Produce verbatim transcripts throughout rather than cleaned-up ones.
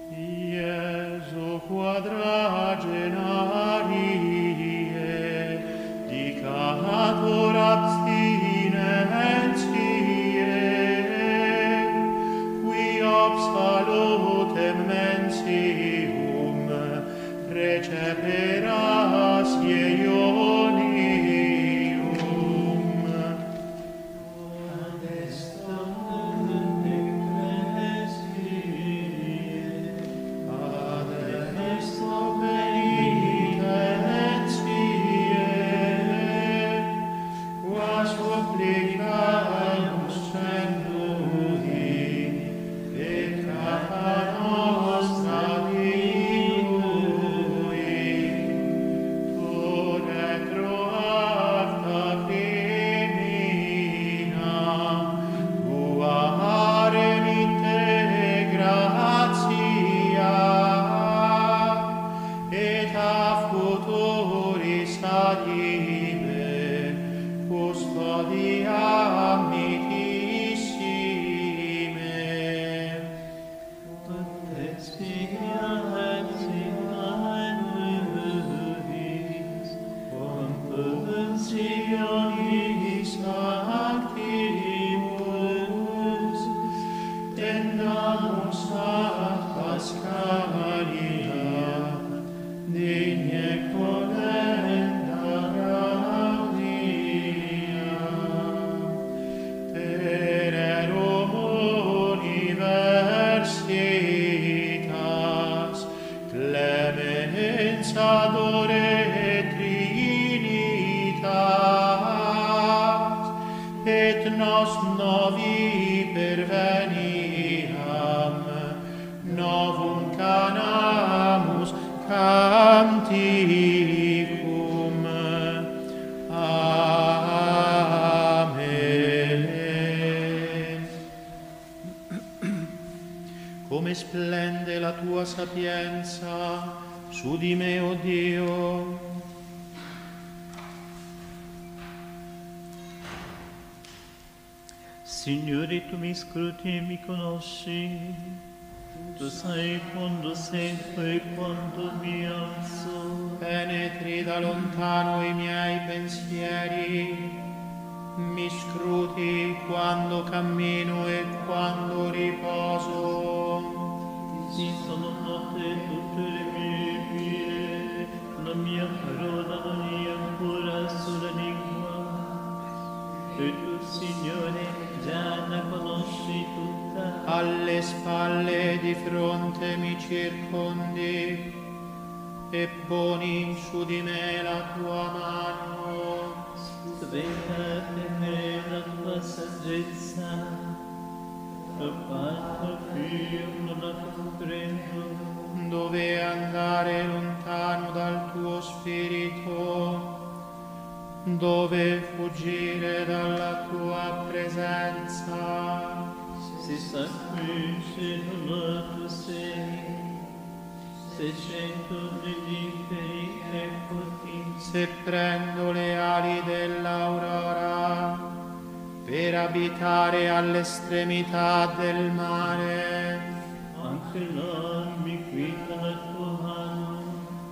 Iesu quadragenarie, dicator abstinentiae, qui obsalutem mensium receperas ionium. Ad estum ecclesiae, ad estum penitentiae, quas supplicamus cendudi, peccata nostra dinui, tu retroacta femina, tua remitte gratia, et a futuris adive, custodia amitissime. Ut expiatis annuis, compuntionis activimus, tendamus ad Pascalia, digne colenda gaudia. Tererum universitas, clemens adore trinitas, et nos novi perveniam, novum canamus canticum. Amen. Come splende la tua sapienza su di me, o Dio. Signore, tu mi scruti e mi conosci, tu sai quando sento e quando mi alzo. Penetri da lontano i miei pensieri, mi scruti quando cammino e quando riposo. Sì, sono note tutte le mie vie, la mia parola non è ancora sulla lingua. E tu, Signore, già la conosci tutta. Alle spalle di fronte mi circondi e poni su di me la tua mano. Sveglia per me la tua saggezza, a quanto più non la comprendo. Dove andare lontano dal tuo spirito? Dove fuggire dalla tua presenza? Se sa qui se non tu sei, se cento melliferi eccoti. Se prendo le ali dell'aurora per abitare all'estremità del mare, anche là mi guida la tua mano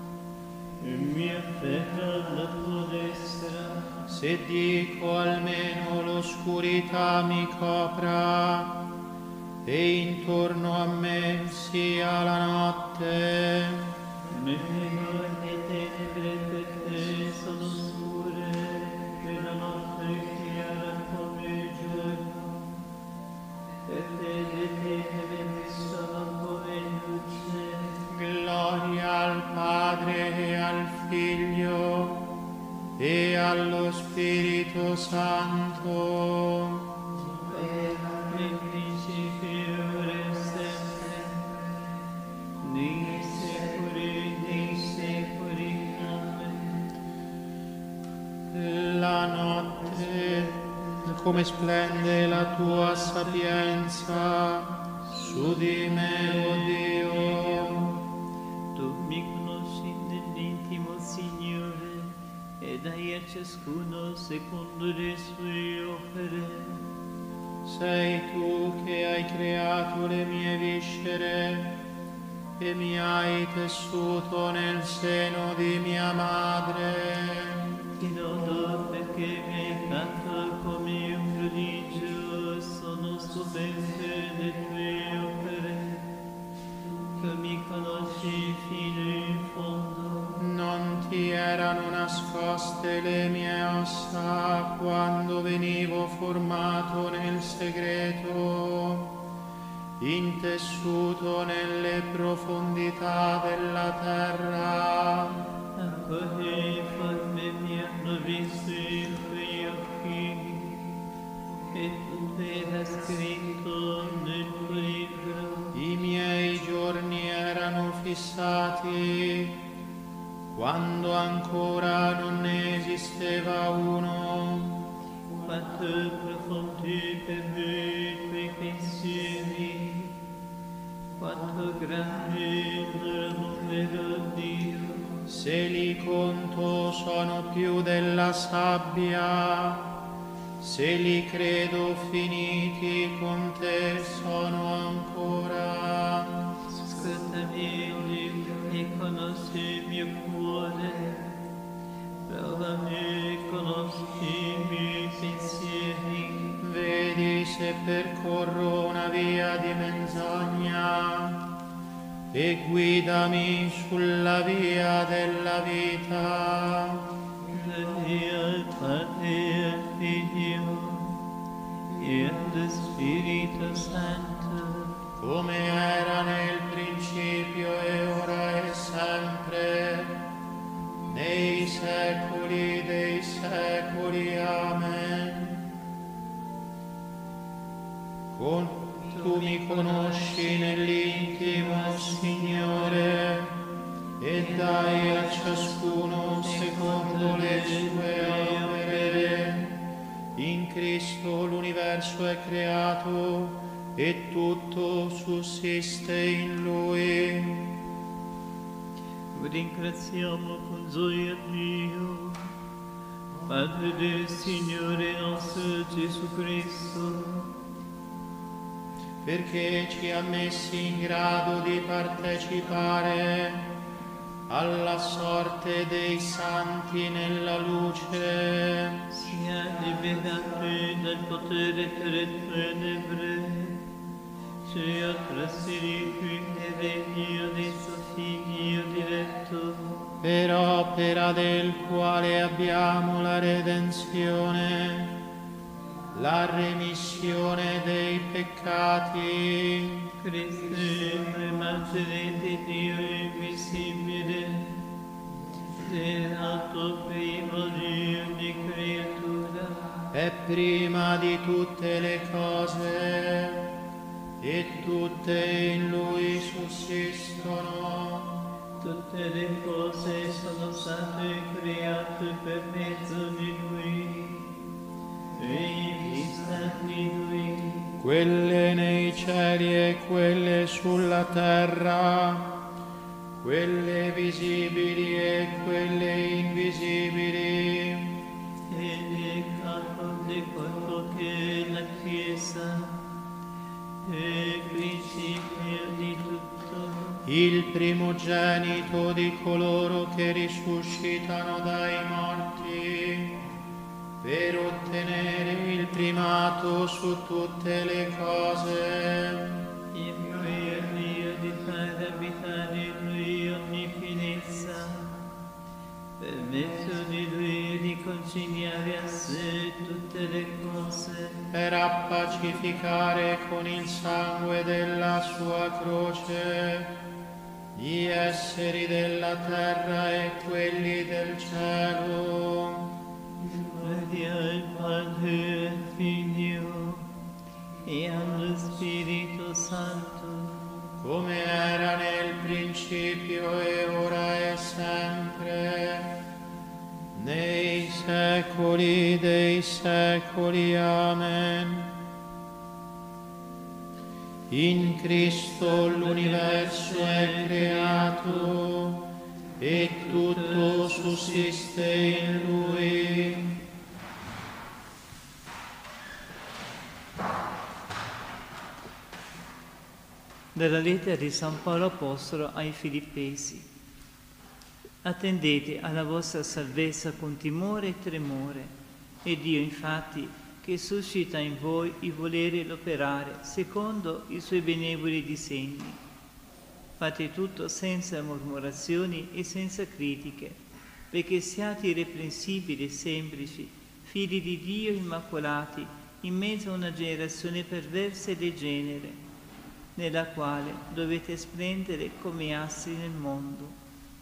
e mi afferra la tua destra. se dico almeno l'oscurità mi copra e intorno a me sia la notte, Nemmeno le tenebre per te sono scure, e la notte è chiara come il giorno. Per te le tenebre sono come luce. gloria al Padre e al Figlio e allo Spirito Santo, Nel principio ora e sempre, nei secoli dei secoli. Amen. la notte, come splende la tua sapienza su di me, o Dio. Tu mi conosci nell'intimo, Signore, e dai a ciascuno secondo le sue opere. Sei tu che hai creato le mie viscere e mi hai tessuto nel seno di mia madre. Ti lodo perché mi hai fatto come un prodigio, sono stupente le tue opere. Tu mi conosci fino in fondo. Non ti erano nascoste le mie ossa quando venivo formato nel segreto, intessuto nelle profondità della terra. Ancora informe mi hanno visto i tuoi occhi, e tutto era scritto nel tuo libro. I miei giorni erano fissati quando ancora non ne esisteva uno. Quanto profondi per me i tuoi pensieri, quanto grande il loro numero, Dio. Se li conto sono più della sabbia, se li credo finiti con te sono ancora. Ascoltami, Dio, e conosci il mio cuore, provami e conosci i miei pensieri. Vedi se percorro una via di menzogna e guidami sulla via della vita. Gloria al Padre e al Figlio e allo Spirito Santo, come era nel principio e ora e sempre, nei secoli dei secoli. Amen. Con, tu mi conosci nell'intimo, Signore, e dai a ciascuno secondo le sue opere. In Cristo l'universo è creato e tutto sussiste in Lui. ringraziamo con gioia Dio, Padre del Signore nostro Gesù Cristo, perché ci ha messi in grado di partecipare alla sorte dei santi nella luce. sia liberati dal potere delle tenebre, sia trasferiti nel regno del suo Figlio diretto, Per opera del quale abbiamo la redenzione, la remissione dei peccati. Cristo, immagine di Dio invisibile, nato primo di ogni creatura, È prima di tutte le cose, e tutte in Lui sussistono. tutte le cose sono state create per mezzo di Lui, e in vista di Lui, Quelle nei cieli e quelle sulla terra, quelle visibili e quelle invisibili. Egli è il capo del corpo che è la Chiesa, e il principio di tutto, Il primogenito di coloro che risuscitano dai morti, per ottenere il primato su tutte le cose. il cui Dio di fare abitare in Lui ogni pienezza, per mezzo di Lui riconciliare a sé tutte le cose, Per appacificare con il sangue della sua croce gli esseri della terra e quelli del cielo. gloria al Padre e al Figlio e allo Spirito Santo, Come era nel principio e ora e sempre, nei secoli dei secoli. Amen. In Cristo l'universo è creato e tutto sussiste in Lui. Dalla lettera di San Paolo Apostolo ai Filippesi. Attendete alla vostra salvezza con timore e tremore, e Dio infatti, che suscita in voi il volere e l'operare secondo i suoi benevoli disegni. Fate tutto senza mormorazioni e senza critiche, perché siate irreprensibili e semplici, figli di Dio immacolati, in mezzo a una generazione perversa e degenere, nella quale dovete splendere come astri nel mondo.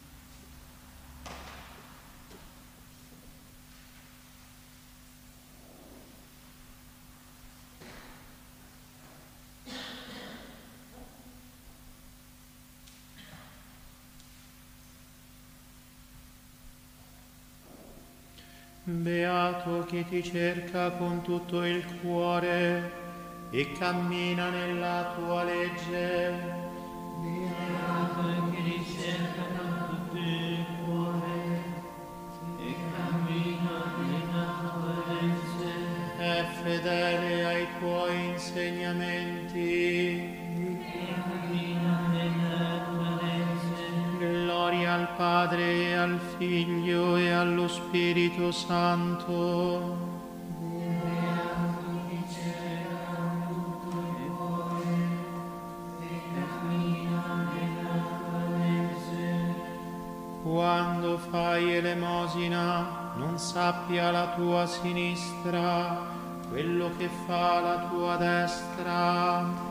Beato chi ti cerca con tutto il cuore e cammina nella tua legge. Beato chi ti cerca con tutto il cuore e cammina nella tua legge. È fedele ai tuoi insegnamenti. E cammina nella tua legge. Gloria al Padre e al Figlio e allo Spirito Santo. Quando fai elemosina, non sappia la tua sinistra quello che fa la tua destra.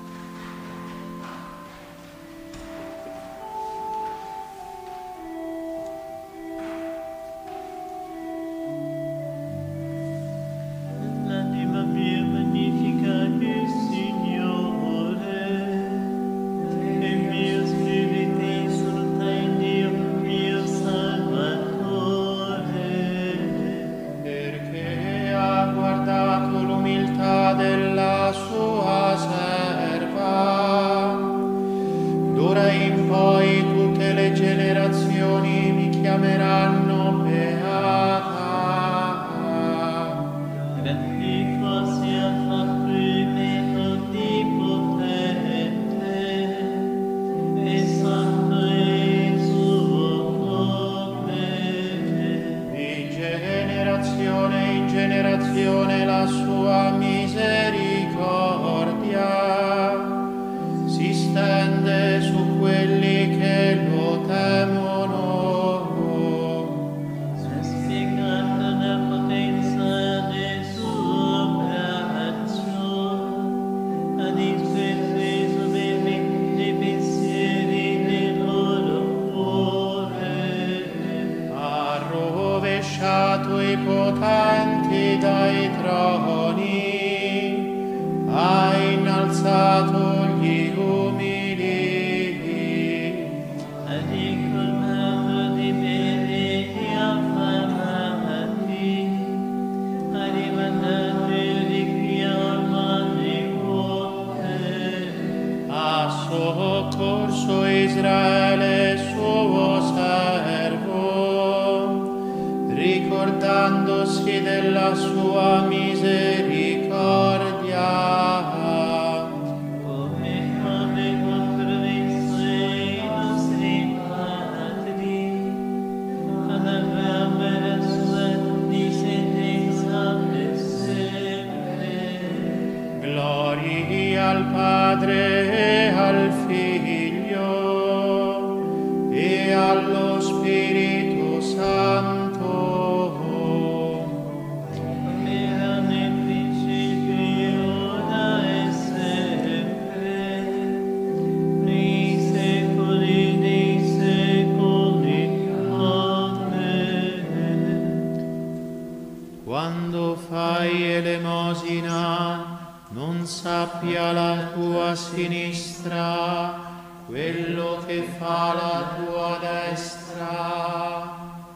L'anima mia magnifica il Signore, e il mio spirito esulta in Dio, mio Salvatore. Perché ha guardato l'umiltà della sua serva. D'ora in poi tutte le generazioni mi chiameranno beata. Grandi cose ha fatto il mio Onnipotente, e santo è il suo nome. Di generazione in generazione la sua misericordia si stende su quelli che lo temono. Spiegata la potenza del suo braccio, ha dispreso dei pensieri del loro cuore. Ha rovesciato i potenti dai troni, ha innalzato gli umili. Ha ricolmato di bene gli affamati, ha rimandato il ricchi al malincuore. Ha soccorso Israele suo servo, ricordandosi della sua misericordia. Come come compromesso ai nostri padri, ad Abramo e la sua discendenza per sempre. Gloria al Padre e al Figlio e allo Spirito Santo. Come era nel principio, ora e sempre, nei secoli dei secoli. Amen. Quando fai elemosina, non sappia la tua sinistra quello che fa la tua destra.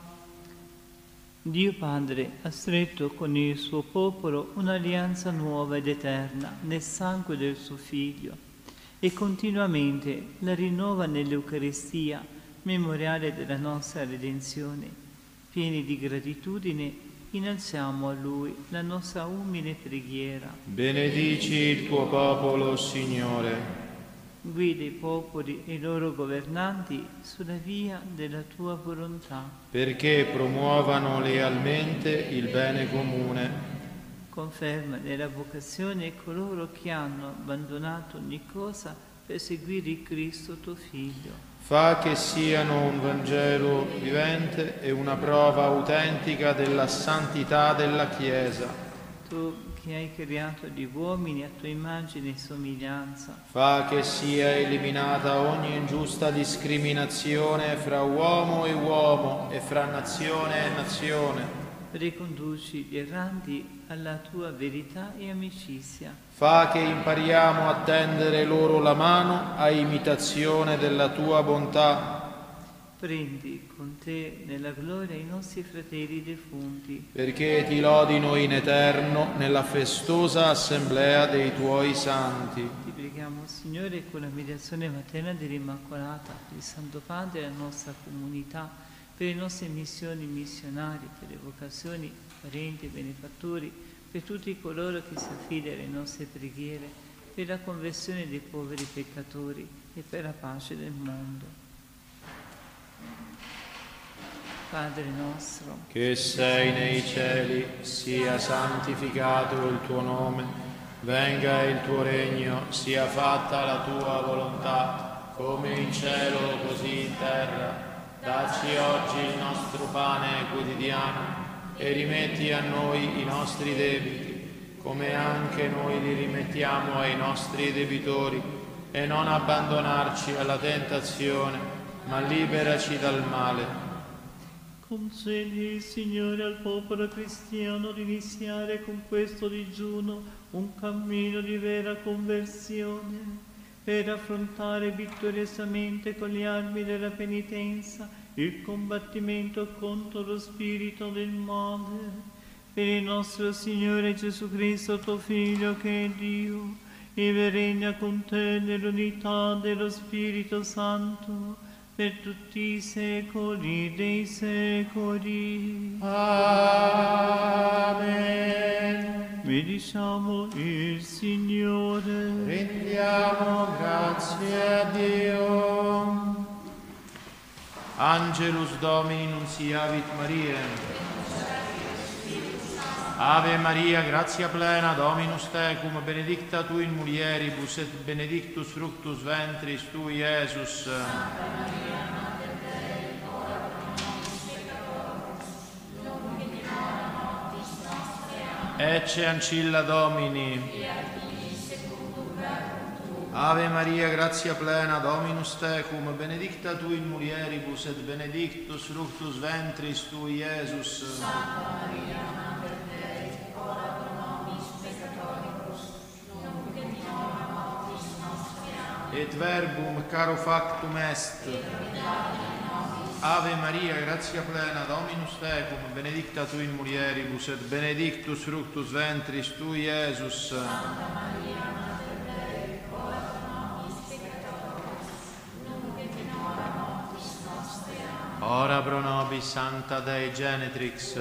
Dio Padre ha stretto con il suo popolo un'alleanza nuova ed eterna nel sangue del suo Figlio, e continuamente la rinnova nell'Eucaristia, memoriale della nostra redenzione. Pieni di gratitudine, innalziamo a Lui la nostra umile preghiera. Benedici il tuo popolo, Signore. Guida i popoli e i loro governanti sulla via della tua volontà. Perché promuovano lealmente il bene comune. Conferma nella vocazione coloro che hanno abbandonato ogni cosa per seguire il Cristo tuo Figlio. Fa che siano un Vangelo vivente e una prova autentica della santità della Chiesa. Tu che hai creato gli uomini a tua immagine e somiglianza. Fa che sia eliminata ogni ingiusta discriminazione fra uomo e uomo e fra nazione e nazione. Riconduci gli erranti alla tua verità e amicizia. Fa che impariamo a tendere loro la mano a imitazione della tua bontà. Prendi con te nella gloria i nostri fratelli defunti. Perché ti lodino in eterno nella festosa assemblea dei tuoi santi. Ti preghiamo, Signore, con la mediazione materna dell'Immacolata, per il Santo Padre e la nostra comunità, per le nostre missioni missionari, per le vocazioni, parenti e benefattori, per tutti coloro che si affidano alle nostre preghiere, per la conversione dei poveri peccatori e per la pace del mondo. Padre nostro, che sei nei cieli, sia santificato il tuo nome, venga il tuo regno, sia fatta la tua volontà, come in cielo così in terra. Dacci oggi il nostro pane quotidiano e rimetti a noi i nostri debiti, come anche noi li rimettiamo ai nostri debitori, e non abbandonarci alla tentazione, ma liberaci dal male. Concedi, Signore, al popolo cristiano di iniziare con questo digiuno un cammino di vera conversione, per affrontare vittoriosamente con le armi della penitenza il combattimento contro lo spirito del male. Per il nostro Signore Gesù Cristo, tuo Figlio, che è Dio, e regna con te nell'unità dello Spirito Santo, per tutti i secoli dei secoli. Amen. Benediciamo il Signore. Rendiamo grazie a Dio. Angelus Domini nunciavit Mariae. Ave Maria, grazia plena, Dominus tecum, benedicta tu in mulieribus et benedictus fructus ventris tui, Iesus. Santa Maria, Mater Dei, ora pro nobis peccatoribus, nunc et in hora mortis nostre. Amen. Ecce ancilla Domini. Ave Maria, grazia plena, Dominus tecum, benedicta tu in mulieribus et benedictus fructus ventris tui, Iesus. Santa Maria, Mater Dei, ora pro nobis peccatoribus, nunc et in hora mortis nostre. Amen. Et verbum caro factum est. Ave Maria, grazia plena, Dominus tecum, benedicta tu in mulieribus et benedictus fructus ventris tui, Iesus. Santa Maria, Mater Dei, ora pro nobis peccatoribus, nunc et in hora mortis nostre. Amen. Ora pro nobis Sancta Dei Genetrix.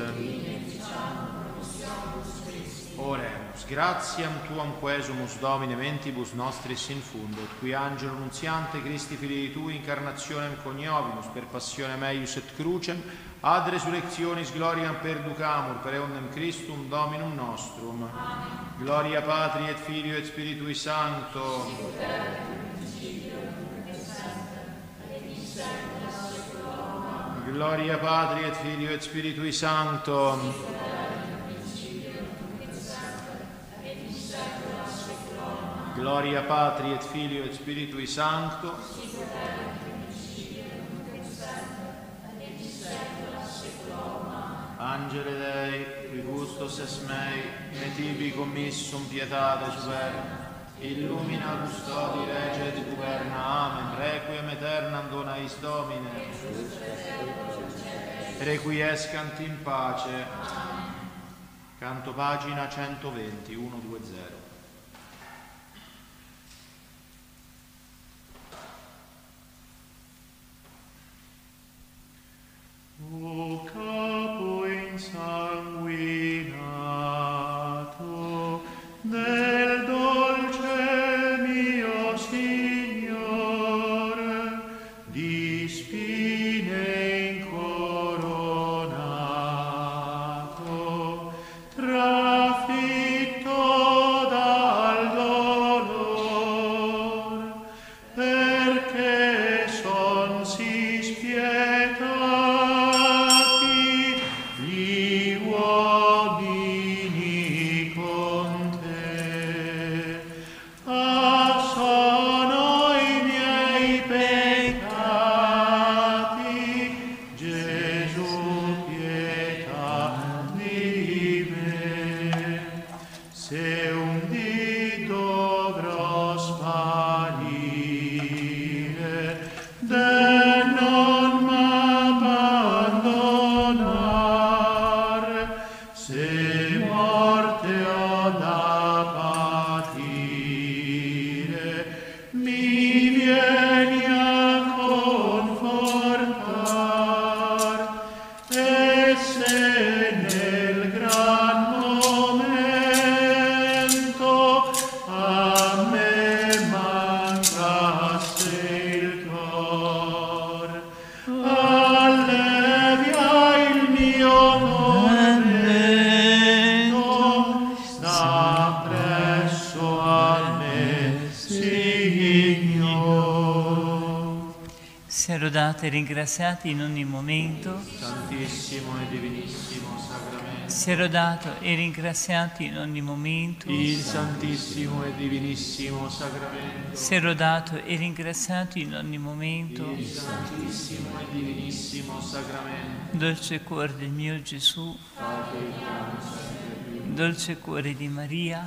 Oremus, gratiam tuam quesumus Domine mentibus nostris infundet, qui angelo nunziante Christi Filii tui incarnationem coniovimus per passione meius et crucem, ad resurrectionis gloriam perducamur per eundem Christum Dominum nostrum. Amen. Gloria Patri et Filio et Spiritui Sancto. Gloria Patri et Filio et Spiritui Sancto. Gloria Patri et Filio et Spiritui Sancto. Angele Dei, qui gustos es mei, me tibi commissum pietate superna, illumina custodi rege et guberna. Amen. Requiem aeternam dona eis Domine. Requiescant in pace. Canto pagina centoventi, centoventi. O capo insanguinato del dolce mio Signore, lodate e ringraziate in ogni momento. Santissimo e divinissimo sacramento. Sia lodato e ringraziato in ogni momento. Il Santissimo e divinissimo sacramento. Sia lodato e ringraziato in ogni momento. Il Santissimo e divinissimo sacramento. Dolce cuore del mio Gesù, dolce cuore di Maria,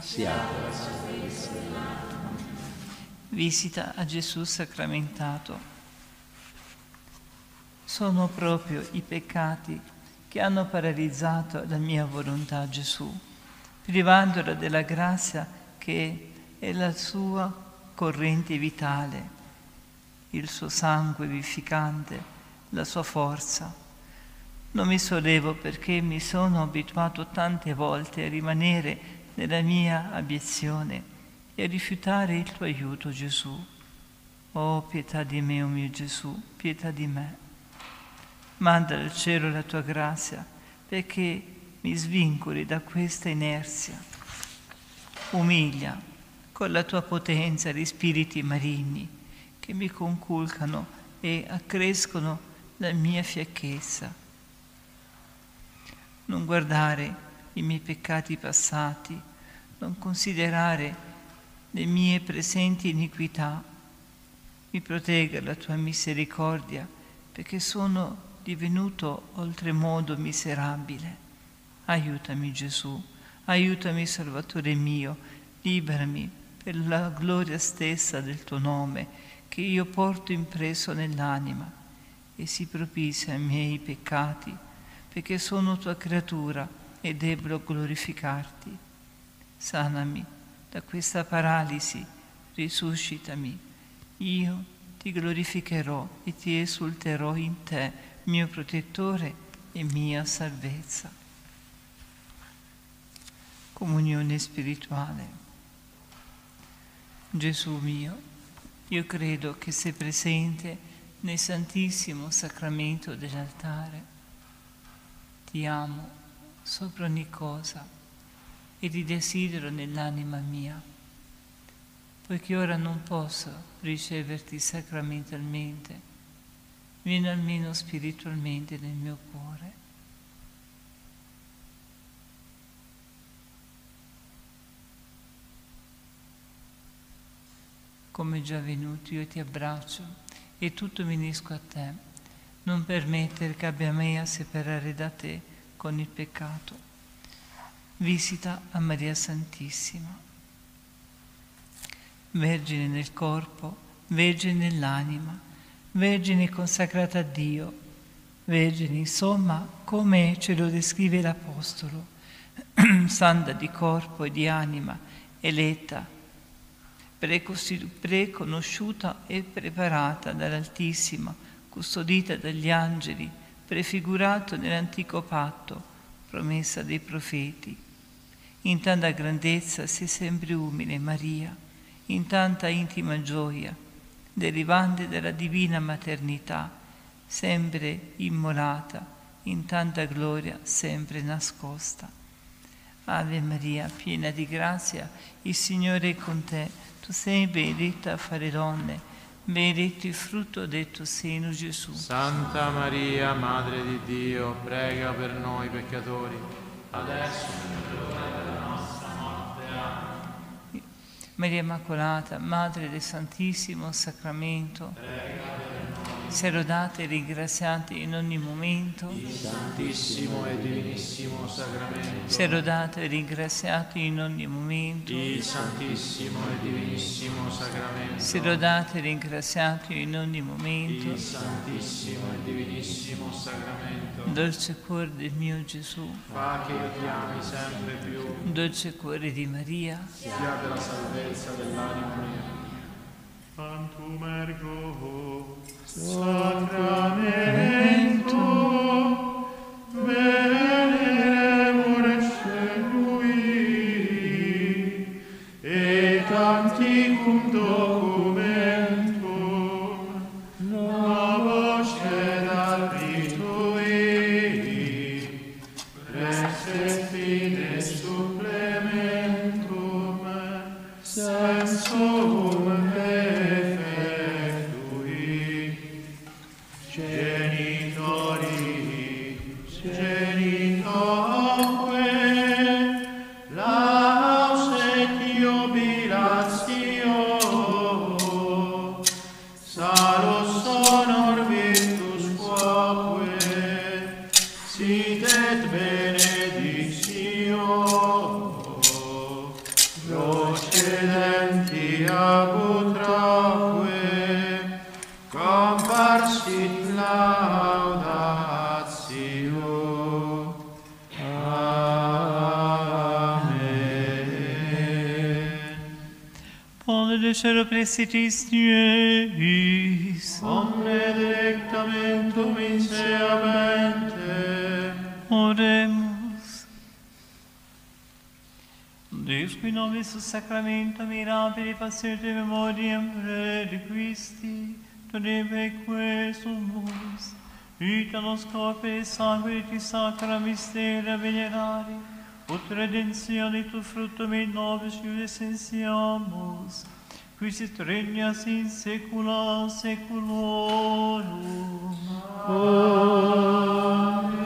visita a Gesù sacramentato. Sono proprio i peccati che hanno paralizzato la mia volontà, Gesù, privandola della grazia che è la sua corrente vitale, il suo sangue vivificante, la sua forza. Non mi sollevo perché mi sono abituato tante volte a rimanere nella mia abiezione e a rifiutare il tuo aiuto, Gesù. Oh, pietà di me, oh mio Gesù, pietà di me. Manda dal cielo la tua grazia perché mi svincoli da questa inerzia. Umilia con la tua potenza gli spiriti maligni che mi conculcano e accrescono la mia fiacchezza. Non guardare i miei peccati passati, non considerare le mie presenti iniquità. Mi protegga la tua misericordia perché sono divenuto oltremodo miserabile. Aiutami, Gesù, aiutami, Salvatore mio, liberami per la gloria stessa del tuo nome che io porto impresso nell'anima e si propizia ai miei peccati perché sono tua creatura e devo glorificarti. Sanami da questa paralisi, risuscitami. Io ti glorificherò e ti esulterò in te, mio protettore e mia salvezza. Comunione spirituale. Gesù mio, io credo che sei presente nel Santissimo Sacramento dell'altare. Ti amo sopra ogni cosa e ti desidero nell'anima mia. Poiché ora non posso riceverti sacramentalmente, vieni almeno spiritualmente nel mio cuore. Come già venuto io ti abbraccio e tutto mi unisco a te. Non permettere che abbia me a separare da te con il peccato. Visita a Maria Santissima. Vergine nel corpo, Vergine nell'anima, Vergine consacrata a Dio, Vergine insomma come ce lo descrive l'Apostolo, santa di corpo e di anima, eletta, preconosciuta e preparata dall'Altissimo, custodita dagli angeli, prefigurato nell'antico patto, promessa dei profeti. In tanta grandezza sei sempre umile, Maria, in tanta intima gioia, derivante dalla divina maternità, sempre immolata, in tanta gloria sempre nascosta. Ave Maria, piena di grazia, il Signore è con te. Tu sei benedetta fra le donne, benedetto il frutto del tuo seno, Gesù. Santa Maria, Madre di Dio, prega per noi peccatori, adesso e nell'ora della nostra morte. Amen. Maria Immacolata, Madre del Santissimo Sacramento, sia lodata e ringraziata in ogni momento. Il Santissimo e Divinissimo Sacramento. Sia lodata e ringraziata in ogni momento. Il Santissimo e Divinissimo Sacramento. Sia lodata e ringraziata in ogni momento. Il Santissimo e Divinissimo Sacramento. Dolce cuore del mio Gesù, Fa che io ti ami sempre più. dolce cuore di Maria, Sia per la salvezza dell'anima mia. Tantum ergo sacramento veneremur lui et antiquum documentum novoscedat ritui prestet fine supplementum sensum effectui ti abutraque, comparsit laudatio. Amen. Pane de cielo prestitis tuis, Omne delectamentum in seamente. oremus. Deus qui nobis sacramento mirabili passerte memoriam reliquisti, todeque sumus, vita nos corpore sanguitis sacra mysteria venerari, ut redentione tu fructum in nobis iudes sensiamus, qui sit regnas in saecula saeculorum. Amen.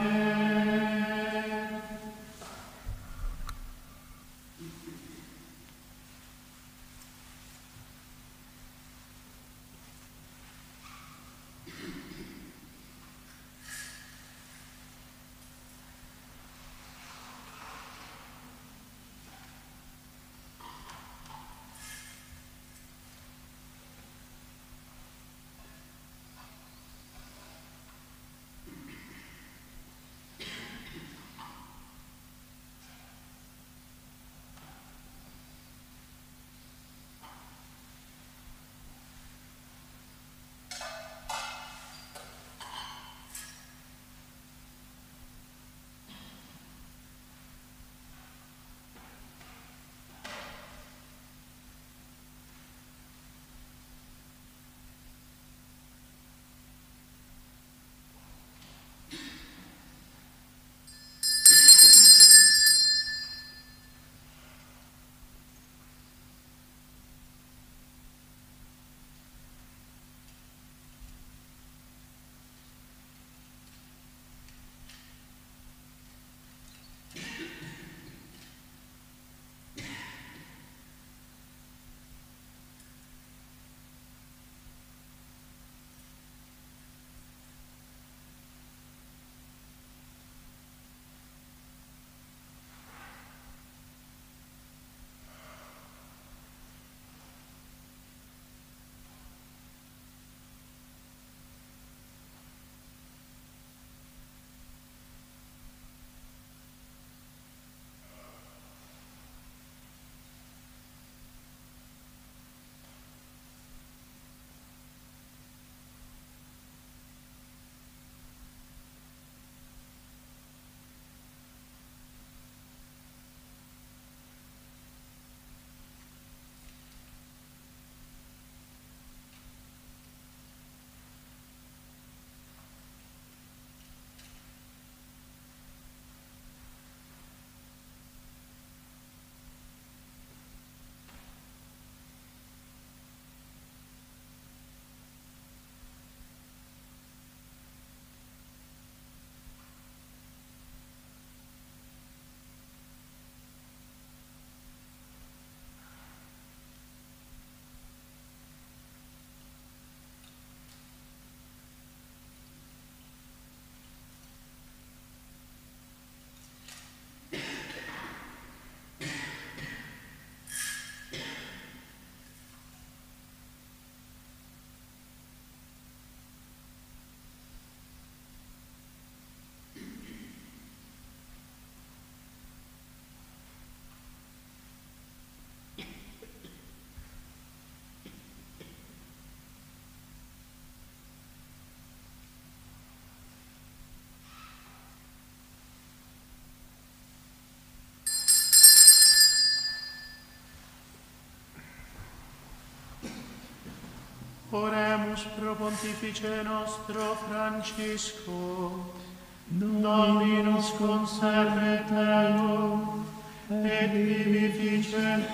Oremus pro Pontifice nostro Francisco, Dominus conserve teum, et vivifice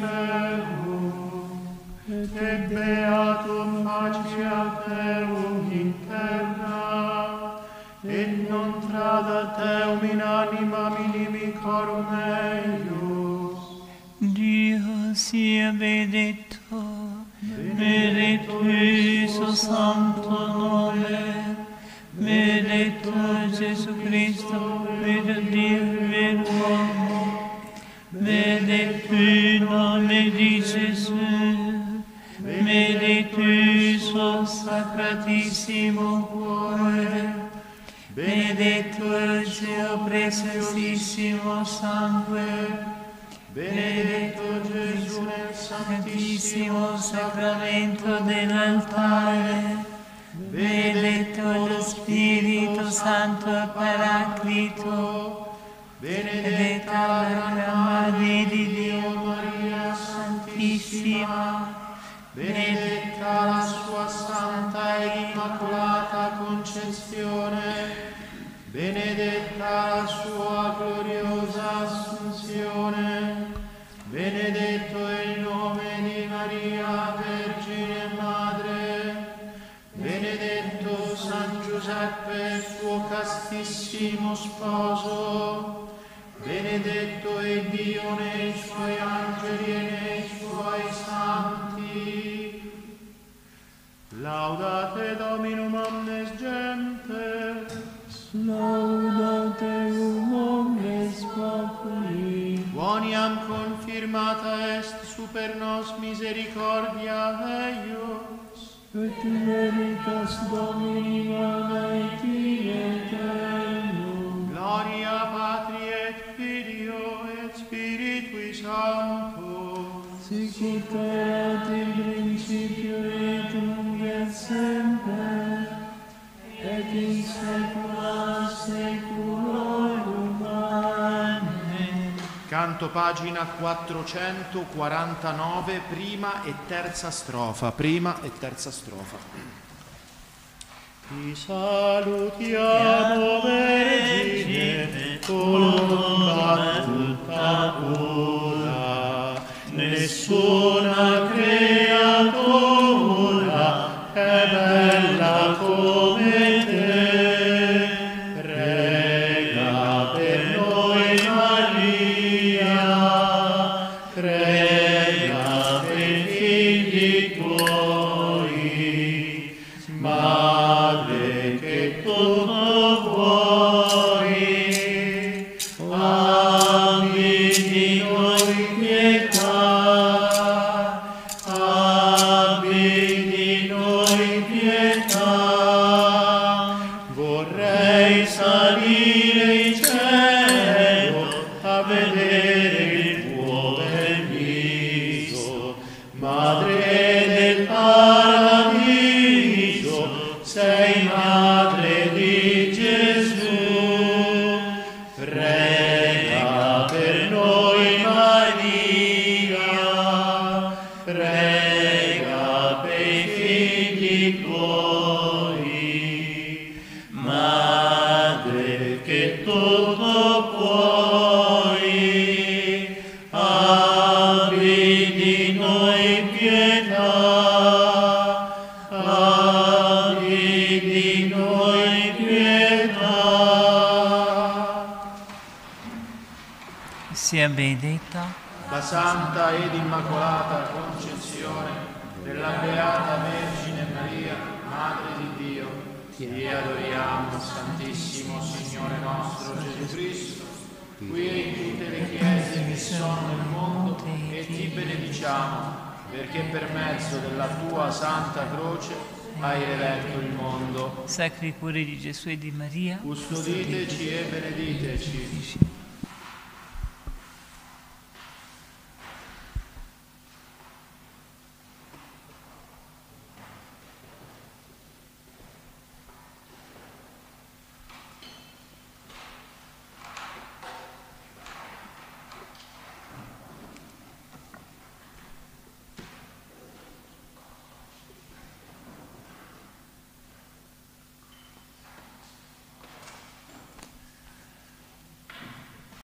teum, et beatum facia teum in terra, et non trada teum in anima minimicorum eius. Dio sia benedetto, benedetto il suo santo nome, benedetto Gesù Cristo, vero Dio e vero uomo, benedetto il nome di Gesù. spirito sacratissimo cuore, benedetto il suo preziosissimo sangue, benedetto Gesù nel santissimo sacramento dell'altare, benedetto lo Spirito Santo e Paraclito, benedetta la Gran Madre di Dio Maria Santissima, benedetta la sua santa e immacolata concezione, benedetta la sua gloriosa assunzione, benedetto il nome di Maria Vergine Madre, benedetto San Giuseppe, suo castissimo sposo, benedetto è Dio nei suoi angeli e nei suoi santi. Laudate Dominum omnes gentes, Laudateum omnes populi. Quoniam confirmata est super nos misericordia eius, Et veritas Domini magneti eternum. gloria Patri et Filio et Spiritui Sancto, Sicut erat in principio et nunc et semper, et in saecula saeculorum. Amen. Canto pagina quattrocentoquarantanove, prima e terza strofa, prima e terza strofa. Ti salutiamo, Vergine, colomba tutta pura, nessuna creatura è bella come te. Prega per noi, Maria, prega per i figli tuoi, Madre che tutto vuoi, abbi di noi pietà, abbi di noi pietà. Vorrei salire in cielo a vedere il tuo bel viso, Madre del paradiso, sei madre di Gesù. Prega per noi, Maria, prega per i figli tuoi, Madre che tutto puoi, abbi di noi pietà, abbi di noi pietà. Sia benedetta La santa ed immacolata concezione della Beata Vergine Maria, Madre di Dio, ti adoriamo, Santissimo Signore nostro Gesù Cristo, qui e in tutte le chiese che sono nel mondo, e ti benediciamo, perché per mezzo della tua santa croce hai redetto il mondo. Sacri cuore di Gesù e di Maria, Custoditeci e benediteci.